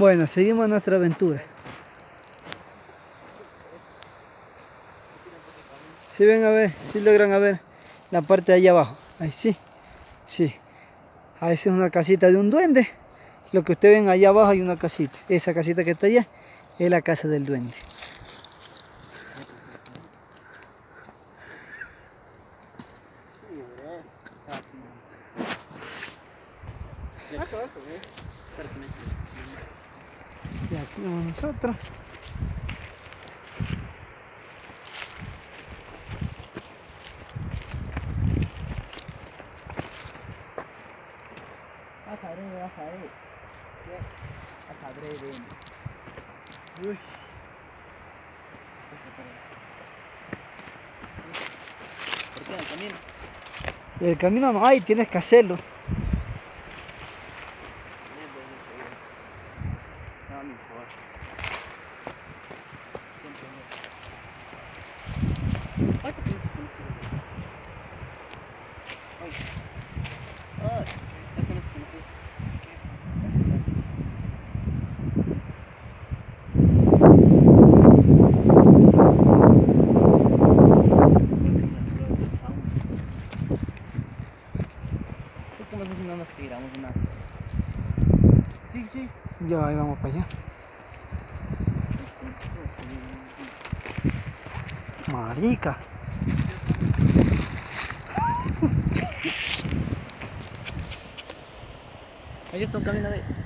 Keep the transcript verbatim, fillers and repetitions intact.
Bueno, seguimos nuestra aventura. Si ven a ver, si logran a ver la parte de allá abajo. Ahí sí, sí. Ahí es una casita de un duende. Lo que ustedes ven allá abajo hay una casita. Esa casita que está allá es la casa del duende. Y aquí vamos nosotros. Uy. ¿Por qué? ¿El camino? El camino no hay, tienes que hacerlo. No, no importa. Siempre no. Ay, ¿qué tienes que conocer? Ay. Ay, ya tienes que conocer. ¿Cómo es si no nos tiramos más? Sí, sí. Ya, ahí vamos para allá. Marica. Ahí está un camino de...